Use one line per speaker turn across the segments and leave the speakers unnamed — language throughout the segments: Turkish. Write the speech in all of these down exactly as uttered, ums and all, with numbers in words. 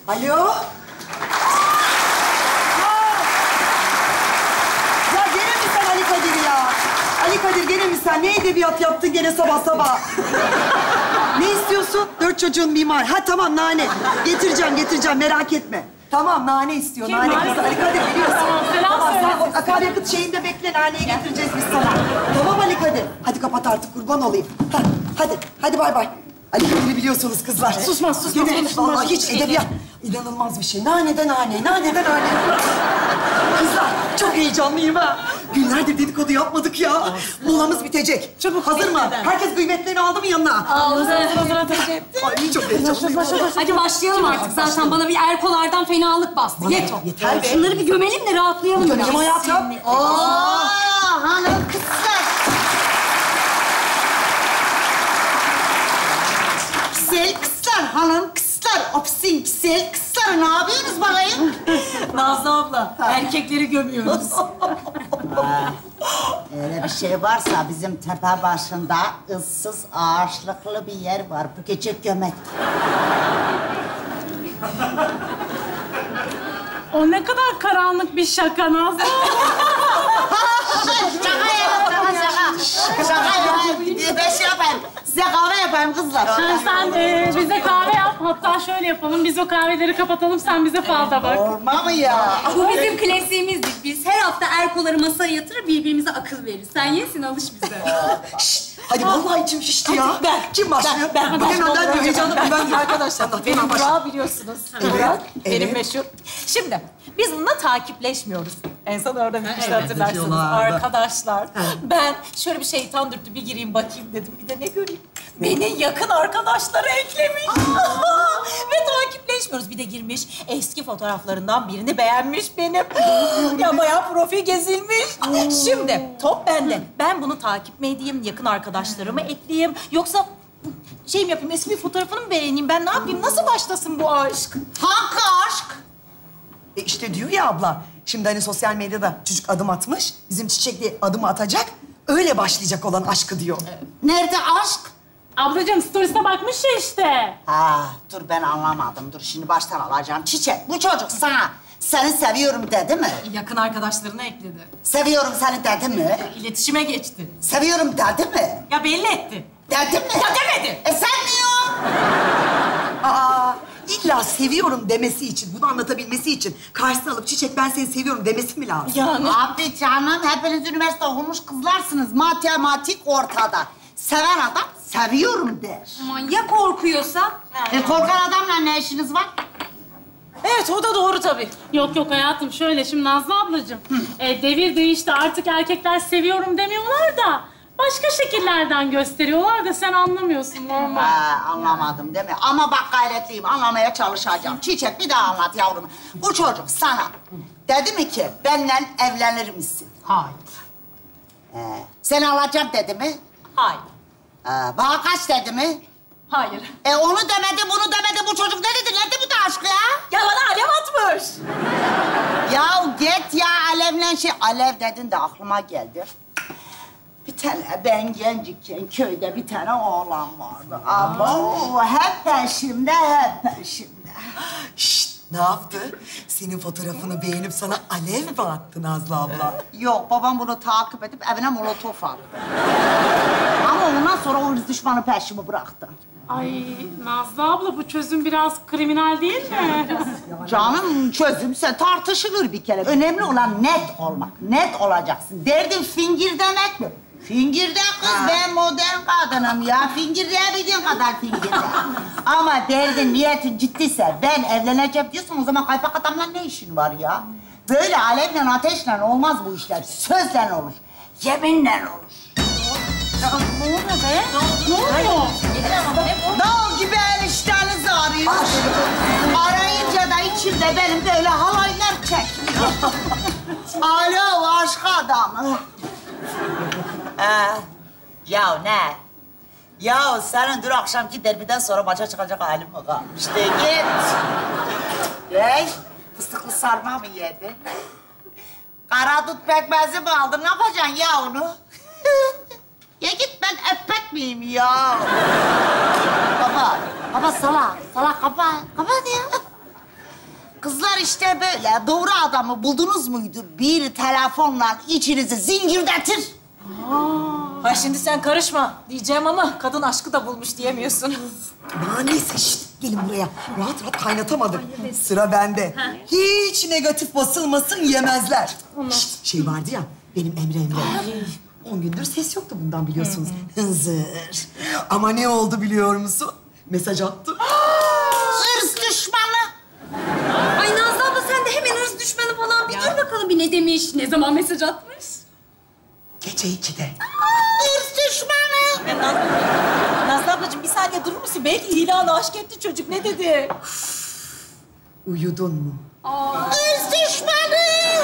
Alo? Ya gene mi sen Ali Kadir ya? Ali Kadir gene mi sen? Ne edebiyat yaptın gene sabah sabah? Ne istiyorsun? Dört çocuğun mimar. Ha tamam nane. Getireceğim, getireceğim. Merak etme. Tamam nane istiyor.
Kim
nane
var?
kızı. Ali Kadir biliyorsun.
Tamam, selam
Tamam,
söyle.
sen o akaryakıt şeyinde bekle. Naneyi getireceğiz biz sana. Tamam Ali Kadir. Hadi kapat artık kurban olayım. Ha, hadi. Hadi bay bay. Ali Kadir'i biliyorsunuz kızlar.
Susmaz, susmaz,
Gene
konuşulmaz.
vallahi hiç edebiyat. İnanılmaz bir şey. Naneden nane, naneden nane. Kızlar çok heyecanlıyım ha. Günlerdir dedikodu yapmadık ya. Molamız bitecek.
Çabuk,
hazır mı?
bitmeden.
Herkes kıymetlerini aldı mı yanına?
Aldı. Hazır, hazır.
Ay çok heyecanlıyım.
Hadi başlayalım artık. Zaten bana bir erkolardan fenalık bastı. Yeto.
Yeter be.
Şunları bir gömelim de rahatlayalım
Gömelim
biraz.
hayatım.
Aa, hanım kızlar. Güzel kızlar, hanım kızlar. Opsin güzel kızlar. Ne yapıyorsunuz bakayım?
Nazlı abla, erkekleri gömüyoruz.
Öyle bir şey varsa bizim tepe başında ıssız ağaçlıklı bir yer var. Bu gece gömek.
O ne kadar karanlık bir şaka Nazlı.
Şaka ya, şaka şaka. Şaka ya. Ben şey yapayım. Size kahve yapayım kızlar.
Sen, sen e, bize kahve yap. Hatta şöyle yapalım. Biz o kahveleri kapatalım. Sen bize falda bak.
Olma mı ya?
Bu bizim klasiğimizdir. Biz her hafta erkoları masaya yatırır, birbirimize akıl veririz. Sen yesin, alış bize.
Şşt, hadi vallahi içim şişti ya.
ben.
Kim başlıyor?
Ben, ben,
Ben
ben,
önden
ben,
bir heyecanlı
ben.
ben. Arkadaşlar,
Benim
benim başla.
Burak'ı biliyorsunuz.
Evet,
Burak, benim
evet.
meşhur. Şimdi biz bununla takipleşmiyoruz. En son orada bitmişti
Evet,
hatırlarsınız.
diyorlardı.
Arkadaşlar, ben şöyle bir şeytan dürttü, bir gireyim bakayım dedim. Bir de ne göreyim? Beni yakın arkadaşlara eklemiş. Ve takipleşmiyoruz. Bir de girmiş, eski fotoğraflarından birini beğenmiş benim. Ya bayağı profil gezilmiş. Şimdi top bende. Ben bunu takip mi edeyim, yakın arkadaşlarımı ekleyeyim? Yoksa şey mi yapayım, eski bir fotoğrafını mı beğeneyim? Ben ne yapayım? Nasıl başlasın bu aşk?
Hangi aşk?
E işte diyor ya abla, şimdi hani sosyal medyada çocuk adım atmış, bizim Çiçek de adım atacak, öyle başlayacak olan aşkı diyor.
Nerede aşk?
Ablacığım storiesine bakmış ya işte.
Ha, dur ben anlamadım. Dur şimdi baştan alacağım. Çiçek, bu çocuk sana seni seviyorum dedi mi?
Yakın arkadaşlarını ekledi.
Seviyorum seni dedi mi?
İletişime geçti.
Seviyorum dedi mi?
Ya belli etti.
Dedi mi?
Ya demedi.
E sen diyor.
Aa, illa seviyorum demesi için, bunu anlatabilmesi için karşısına alıp Çiçek ben seni seviyorum demesi mi lazım?
Yani.
Abi canım, hepiniz üniversite okumuş kızlarsınız. Matematik ortada. Seven adam seviyorum der.
Aman ya korkuyorsa?
E korkan adamla ne işiniz var?
Evet, o da doğru tabii.
Yok yok hayatım şöyle şimdi Nazlı ablacığım. E, devir değişti artık erkekler seviyorum demiyorlar da başka şekillerden gösteriyorlar da sen anlamıyorsun normal.
Ha, anlamadım değil mi? Ama bak gayretliyim, anlamaya çalışacağım. Çiçek bir daha anlat yavrum. Bu çocuk sana dedi mi ki benden evlenir misin?
Hayır.
Ee, seni alacağım dedi mi?
Hayır.
Ee, bana kaç dedi mi?
Hayır.
E onu demedi, bunu demedi. Bu çocuk ne dedi? Nerede bu da aşk ya?
Ya bana alev atmış.
Ya git ya alevlen şey. Alev dedin de aklıma geldi. Bir tane ben gencikken köyde bir tane oğlan vardı. Ama hep peşimde, hep peşimde.
Şşt, ne yaptı? Senin fotoğrafını beğenip sana alev mi attı Nazlı abla?
Yok, babam bunu takip edip evine molotof attı. Ama ondan sonra o hırs düşmanı peşimi bıraktı.
Ay Nazlı abla bu çözüm biraz kriminal değil mi?
Canım çözümse tartışılır bir kere. Önemli olan net olmak. Net olacaksın. Derdin fingir demek mi? Fingirde kız, ben modern kadınım ya. Fingirdeyebildiğin kadar fingirde. Ama derdin, niyetin ciddiyse, ben evleneceğim diyorsan o zaman kaypak adamla ne işin var ya? Böyle alevle, ateşle olmaz bu işler. Sözle olur. Yeminle olur.
Ne oluyor be? Ne oluyor?
Dağ gibi enişteniz arıyor. Arayınca da içimde benim böyle halaylar çekmiyor. Alo aşk adamı. Ee, ya ne? Ya senin dün akşamki derbiden sonra maça çıkacak halin mi kalmıştı? Git. Hey, fıstıklı sarma mı yedin? Karadut pekmezi mi aldın? Ne yapacaksın ya onu? Ya git, ben öpek miyim ya? Baba, baba salak, salak kapat, kapat ya. kızlar işte böyle. Doğru adamı buldunuz muydu? Bir telefonla içinizi zincirletir.
Ha şimdi sen karışma diyeceğim ama kadın aşkı da bulmuş diyemiyorsun.
Aa, neyse şişt, gelin buraya. Rahat rahat kaynatamadık. Sıra bende. Hiç negatif basılmasın yemezler. Şişt, şey vardı ya, benim Emre Emre. On gündür ses yoktu bundan biliyorsunuz. Hınzır. Ama ne oldu biliyor musun? Mesaj attı.
Hırs düşmanı.
Ay Nazlı abla sen de hemen hırs düşmanı falan. Bir dur bakalım bir ne demiş, ne zaman mesaj atmış?
Gece ikide.
Hırs düşmanı.
Ya Nazlı, Nazlı ablacığım bir saniye durur musun? Belki ilanı aşk etti çocuk. Ne dedi?
Uyudun mu?
Hırs düşmanı.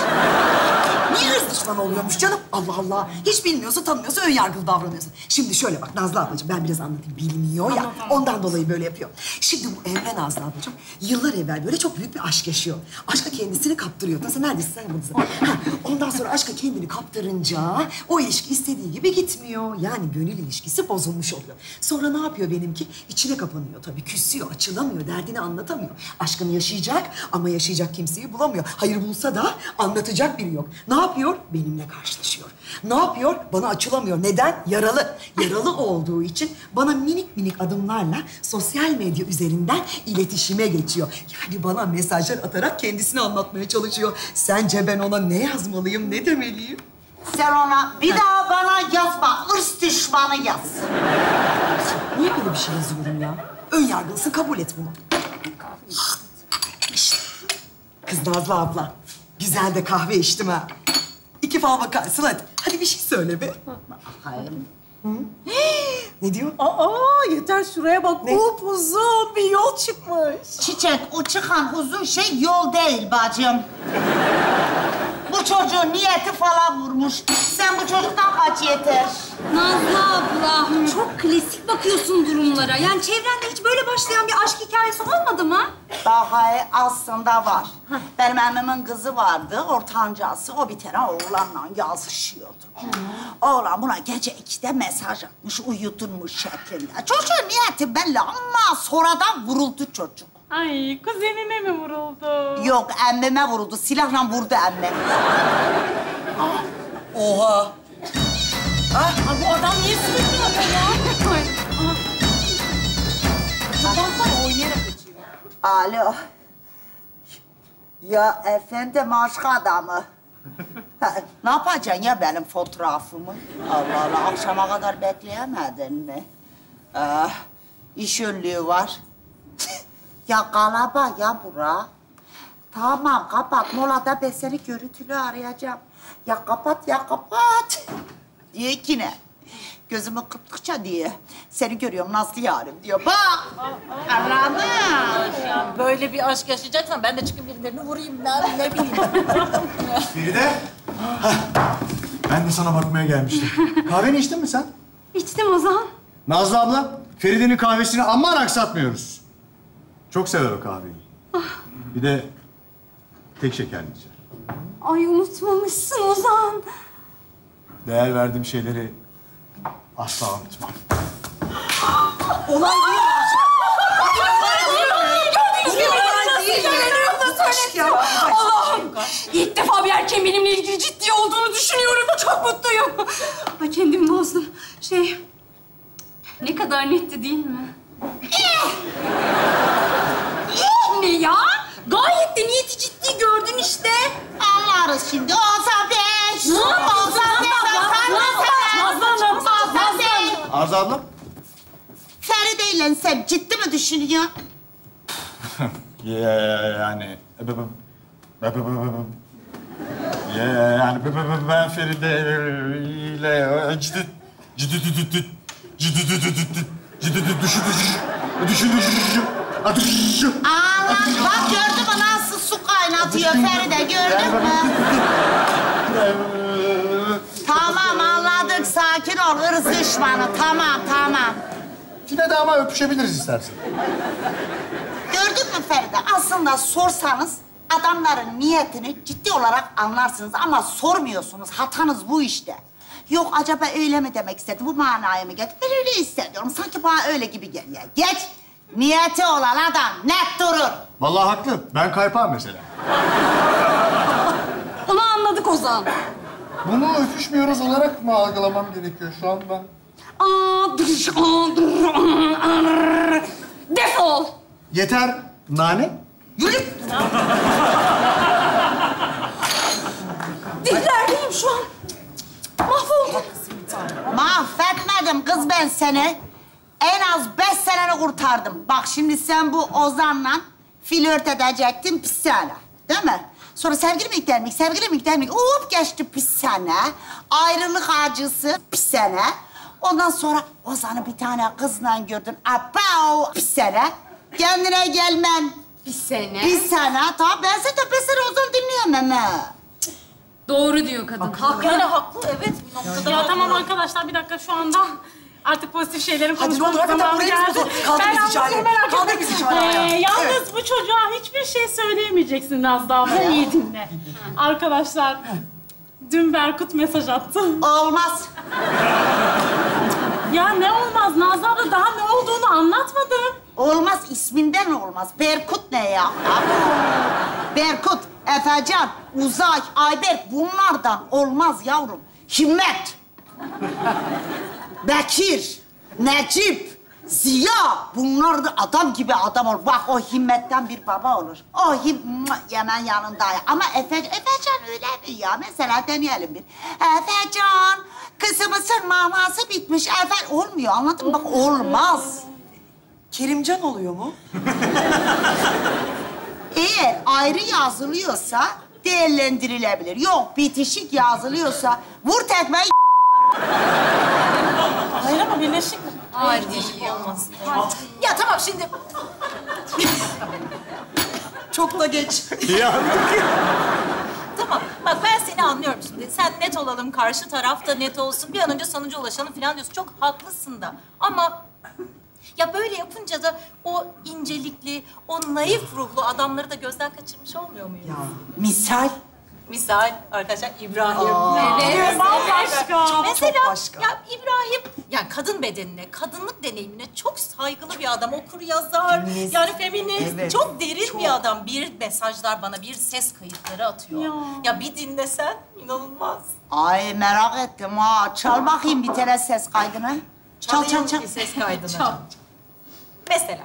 Niye hırs düşmanı oluyormuş canım? Allah Allah. Hiç bilmiyorsa, tanımıyorsa ön yargılı davranıyorsun. Şimdi şöyle bak Nazlı ablacığım, ben biraz anlatayım. Bilmiyor ya, ondan dolayı böyle yapıyor. Şimdi bu Emre Nazlı ablacığım, yıllar evvel böyle çok büyük bir aşk yaşıyor. Aşka kendisini kaptırıyor. Nasıl, neredesin sen buradasın? Ha, ondan sonra aşka kendini kaptırınca o ilişki istediği gibi gitmiyor. Yani gönül ilişkisi bozulmuş oluyor. Sonra ne yapıyor benimki? İçine kapanıyor tabii, küsüyor, açılamıyor, derdini anlatamıyor. Aşkını yaşayacak ama yaşayacak kimseyi bulamıyor. Hayır bulsa da anlatacak biri yok. Ne yapıyor? Benimle karşılaşıyor. Ne yapıyor? Bana açılamıyor. Neden? Yaralı. Yaralı olduğu için bana minik minik adımlarla sosyal medya üzerinden iletişime geçiyor. Yani bana mesajlar atarak kendisini anlatmaya çalışıyor. Sence ben ona ne yazmalıyım, ne demeliyim?
Sen ona bir daha bana yazma. Hırs düşmanı yaz.
Niye böyle bir şey yazıyorum ya? Ön yargılısın, kabul et bunu. İşte. Kız Nazlı abla, güzel de kahve içtim ha. İki fal bakarsın hadi. Hadi bir şey söyle be.
Hayır.
Ne diyor?
Aa yeter şuraya bak.
Ne?
Upuzun bir yol çıkmış.
Çiçek, o çıkan uzun şey yol değil bacım. Bu çocuğun niyeti falan vurmuş. Sen bu çocuktan kaç yeter.
Nazlı abla çok klasik bakıyorsun durumlara. Yani çevrende hiç böyle başlayan bir aşk hikayesi olmadı mı?
Daha aslında var. Benim emmimin kızı vardı, ortancası. O bir tane oğlanla yazışıyordu. Oğlan buna gece ikide mesaj atmış, uyutunmuş şeklinde. Çocuğun niyeti belli ama sonradan vuruldu çocuk.
Ay kuzenine mi vuruldu?
Yok, emmime vuruldu. Silahla vurdu emmim.
Oha.
Aa, bu adam niye sürekli yapıyor ya? Baksana oynayarak geçiyor.
Alo. Ya efendim aşk adamı. Ha, ne yapacaksın ya benim fotoğrafımı? Allah Allah, akşama kadar bekleyemedin mi? Ah, iş önlüğü var. Ya galaba ya bura. Tamam kapat, molada ben seni görüntülü arayacağım. Ya kapat ya kapat. Diyor ki ne? Gözümü kırptıkça diye. Seni görüyorum Nazlı yarim diyor. Bak! Anladın?
Yani böyle bir aşk yaşayacaksan ben de çıkıp birilerini vurayım ben ne bileyim.
Feride. Hah, ben de sana bakmaya gelmiştim. Kahveni içtin mi sen?
İçtim Ozan.
Nazlı abla, Feride'nin kahvesini aman aksatmıyoruz. Çok sever o kahveyi. Bir de tek şekerli içer.
Ay unutmamışsın Ozan.
Değer verdiğim şeyleri asla unutmam.
Olay değil. Aşk ya.
Allah'ım! İlk defa bir erkeğin benimle ilgili ciddi olduğunu düşünüyorum. Çok mutluyum. Ay kendimi bozdum. Şey... Ne kadar netti değil mi? Ne ya? Gayet de niyeti ciddi gördün işte.
Anlarız şimdi. Olsa beş.
Ne yapıyorsun?
Olsa beş.
Nazlı Hanım,
Olsa beş.
Arzu abla?
Feride ile sen ciddi mi düşünüyorsun?
Ya yani... Ya yani ben Feride ile ciddi ciddi ciddi ciddi ciddi düşün düşün
Allah, bak gördün mü nasıl su kaynatıyor Feride, gördün mü? Tamam anladık, sakin ol, ırz düşmanı. Tamam, tamam.
Yine de ama öpüşebiliriz istersen.
Gördün mü Feride? Aslında sorsanız adamların niyetini ciddi olarak anlarsınız ama sormuyorsunuz. Hatanız bu işte. Yok acaba öyle mi demek istedi? Bu manaya mı geldi? Ben öyle hissediyorum. Sanki bana öyle gibi geliyor. Geç. Niyeti olan adam net durur.
Vallahi haklı. Ben kaypağım mesela.
Onu anladık Ozan.
Bunu öpüşmüyoruz olarak mı algılamam gerekiyor şu an ben?
Defol.
Yeter. Nane.
Yürü.
Diklerdeyim şu an. Mahvoldum.
Mahvetmedim kız ben seni. En az beş seneni kurtardım. Bak şimdi sen bu Ozan'la flört edecektin pis sene. Değil mi? Sonra sevgili mi yüklenmek, sevgili mi yüklenmek? Hop geçti pis sene. Ayrılık acısı pis sene. Ondan sonra Ozan'ı bir tane kızla gördün. Abav pis sene. Kendine gelmen.
Bir sene.
Bir sene. Tamam ben zaten ben seni Ozan dinleyemem ha.
Doğru diyor kadın.
Haklı. Yani haklı, evet. Bir noktada
Ya
haklı.
tamam arkadaşlar bir dakika şu anda artık pozitif şeylerin
Hadi ne
konuşmamız
olur hakikaten
zamanı
burayı
geldi.
bozun. Kaldır
Ben
bizi
anlatayım
çağırın.
merak
Kaldır
etme.
bizi çağırın ya.
Ee, yalnız bu çocuğa hiçbir şey söyleyemeyeceksin Nazlı abla. İyi dinle. Arkadaşlar dün Berkut mesaj attı.
Olmaz.
Ya ne olmaz Nazlı abla daha ne olduğunu anlatmadım.
Olmaz, isminden olmaz. Berkut ne ya? Berkut, Efecan, Uzay, Ayberk bunlardan olmaz yavrum. Himmet, Bekir, Necip, Ziya bunlar da adam gibi adam olur. Bak o himmetten bir baba olur. O him yemen yanında ya. Ama Efe, Efecan öyle mi ya? Mesela deneyelim bir. Efecan, kızımızın maması bitmiş. Efe olmuyor anladın mı? Bak olmaz.
Kerimcan oluyor mu?
Eğer ayrı yazılıyorsa değerlendirilebilir. Yok bitişik yazılıyorsa vur tekmeyi.
Hayır ama birleşik mi?
Hayır değil.
Olmaz. Ya tamam şimdi...
Çok da geç.
Ya.
Tamam. Bak ben seni anlıyorum şimdi. Sen net olalım, karşı taraf da net olsun. Bir an önce sonuca ulaşalım falan diyorsun. Çok haklısın da. Ama ya böyle yapınca da o incelikli, o naif ruhlu adamları da gözden kaçırmış olmuyor muyuz?
Misal.
Misal arkadaşlar İbrahim.
Evet.
Bambaşka.
Mesela
çok başka.
ya İbrahim yani kadın bedenine, kadınlık deneyimine çok saygılı bir adam. Okur yazar,
Feminist.
yani feminist.
Evet,
çok derin
çok.
bir adam. Bir mesajlar bana, bir ses kayıtları atıyor.
Ya.
Ya bir dinlesen inanılmaz.
Ay merak ettim ha. Çal bakayım bir tane ses kaydını. Çal çal
Çalayım
çal.
bir ses kaydını. Çal. Mesela.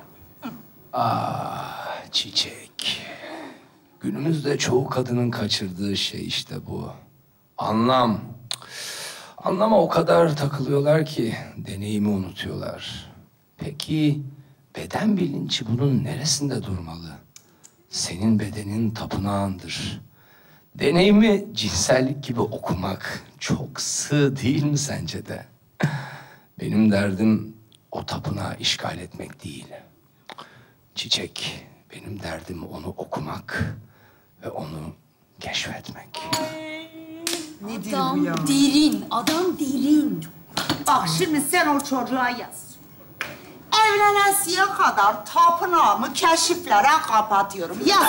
Ah çiçek. Günümüzde çoğu kadının kaçırdığı şey işte bu. Anlam. Anlama o kadar takılıyorlar ki deneyimi unutuyorlar. Peki beden bilinci bunun neresinde durmalı? Senin bedenin tapınağındır. Deneyimi cinsellik gibi okumak çok sığ değil mi sence de? Benim derdim o tapınağı işgal etmek değil. Çiçek, benim derdim onu okumak ve onu keşfetmek.
Nedir bu
Adam
ya?
derin, adam derin.
Bak şimdi sen o çocuğa yaz. Evlenesiye kadar tapınağımı keşiflere kapatıyorum. Yaz.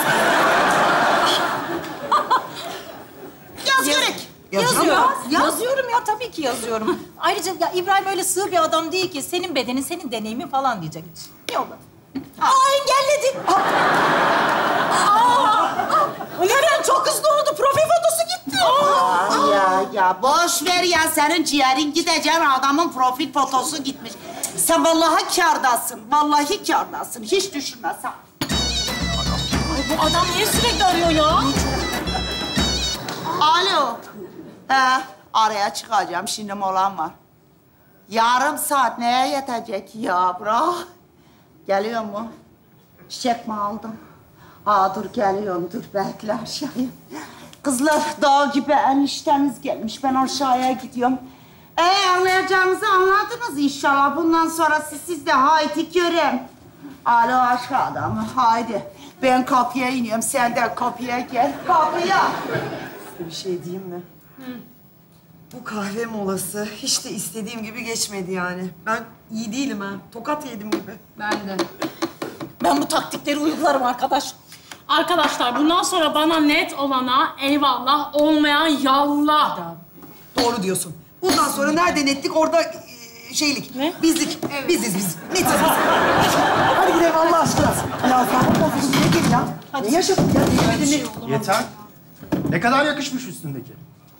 Yaz Yürek.
Yazıyorum. Yazıyorum ya tabii ki yazıyorum. Ayrıca ya İbrahim öyle sığ bir adam değil ki. Senin bedenin, senin deneyimin falan diyecek. Yolla. Aa engelledi. Aa, Hemen çok hızlı oldu. Profil fotosu gitti.
Ya ya boş ver ya senin ciğerin gideceğin adamın profil fotosu gitmiş. Sen vallahi kârdasın. Vallahi kârdasın. Hiç düşünme sen.
Bu adam niye sürekli arıyor ya?
Alo. He, araya çıkacağım. Şimdi molam var. Yarım saat neye yetecek ya bro? Geliyor mu? Çiçek mi aldın? Aa dur geliyorum. Dur bekle aşağıya. Kızlar dağ gibi enişteniz gelmiş. Ben aşağıya gidiyorum. Ee anlayacağınızı anladınız inşallah. Bundan sonrası siz de haydi görün. Alo aşk adamı haydi. Ben kapıya iniyorum. Sen de kapıya gel. Kapıya.
Size bir şey diyeyim mi? Bu kahve molası hiç de istediğim gibi geçmedi yani. Ben iyi değilim ha. Tokat yedim gibi.
Ben de.
Ben bu taktikleri uygularım arkadaş.
Arkadaşlar bundan sonra bana net olana eyvallah, olmayan yallah.
Doğru diyorsun. Bundan sonra nereden ettik orada e, şeylik,
Ne?
bizlik. Biziz biz. Netiz biz. Hadi gidelim Allah aşkına. Ya sen bozulun ne gel ya? Ne yaşadın ya? Ne, ne,
Yeter. Ne kadar yakışmış üstündeki.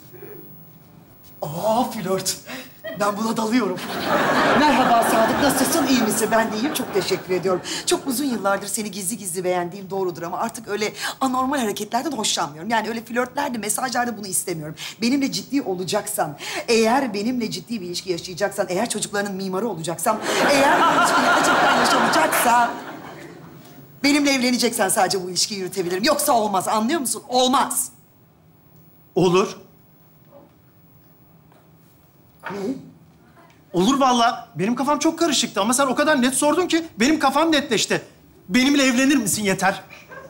Aa flört. Ben buna dalıyorum. Merhaba Sadık, nasılsın? İyi misin? Ben de iyiyim, çok teşekkür ediyorum. Çok uzun yıllardır seni gizli gizli beğendiğim doğrudur ama artık öyle anormal hareketlerden hoşlanmıyorum. Yani öyle flörtlerde, mesajlarda bunu istemiyorum. Benimle ciddi olacaksan, eğer benimle ciddi bir ilişki yaşayacaksan, eğer çocuklarının mimarı olacaksam, eğer bu ilişki gerçekten yaşanacaksa... benimle evleneceksen sadece bu ilişkiyi yürütebilirim. Yoksa olmaz, anlıyor musun? Olmaz.
Olur. Olur vallahi. Benim kafam çok karışıktı ama sen o kadar net sordun ki benim kafam netleşti. Benimle evlenir misin yeter?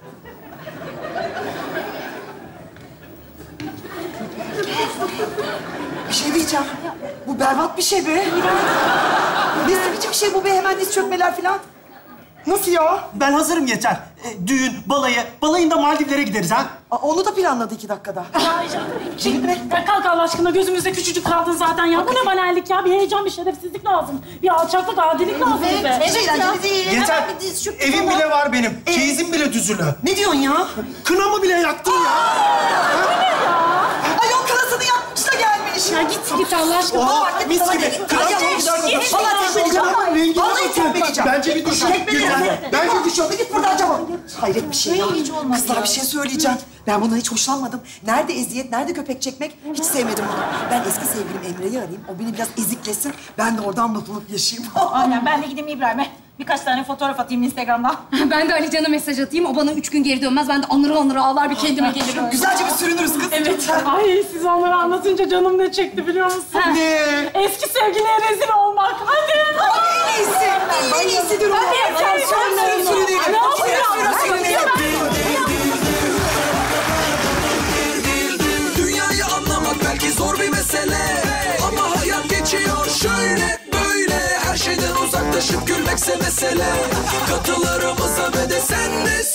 Bir şey diyeceğim. Bu berbat bir şey be. Ne biçim bir şey bu be? Hemen diz çökmeler falan. Nasıl ya?
Ben hazırım yeter. E, düğün, balayı, balayında Maldivlere gideriz ha.
Aa, onu da planladı iki dakikada.
Ya, şey, ya kalk Allah aşkına, gözümüzde küçücük kaldın zaten ya. Bu ne banallik ya? Bir heyecan, bir şerefsizlik lazım. Bir alçaklık, adilik lazım bize.
Hiç eğlenceli değil.
Yeter.
Hemen bir diz çöktü
Evim
falan.
bile var benim. Çeyizim bile düzülü.
Ne diyorsun ya?
Kınamı bile yaktın ya.
Ay o kırasını yapmış da gelmiş.
Ya git git Allah aşkına.
Oha,
Vallahi
mis
sana
gibi.
git.
Kral
Ay,
olacak
git,
kadar.
git. Vallahi tekmeleyeceğim. Vallahi tekmeleyeceğim.
Bence bir düşün.
Tekmeleyeceğim.
Yeter. Bence
Bence düşün. Git buradan çabuk. Hayret bir şey ya.
hiç olmaz
Kızlar
ya.
bir şey söyleyeceğim. Ben bundan hiç hoşlanmadım. Nerede eziyet, nerede köpek çekmek hiç sevmedim bunu. Ben eski sevgilim Emre'yi arayayım. O beni biraz eziklesin. Ben de oradan mutluluk yaşayayım.
Aynen, ben de gideyim İbrahim'e. Birkaç tane fotoğraf atayım Instagram'dan.
Ben de Alican'a mesaj atayım. O bana üç gün geri dönmez. Ben de anıra anıra ağlar bir kendime gelirim.
Güzelce bir sürünürüz kız.
Evet. Ay siz onları anlatınca canım ne çekti biliyor musun?
Ne?
Eski sevgiliye rezil olmak. Hadi.
En iyisi. En iyisidir o.
Hadi.
Sürünelim, sürünelim.
Ne yapıyor?
Sürünelim.
Dünyayı anlamak belki zor bir mesele, ama hayat geçiyor şöyle böyle. Her şeyden uzaklaşıp gülmekse mesele. Katılarımıza ve de sen de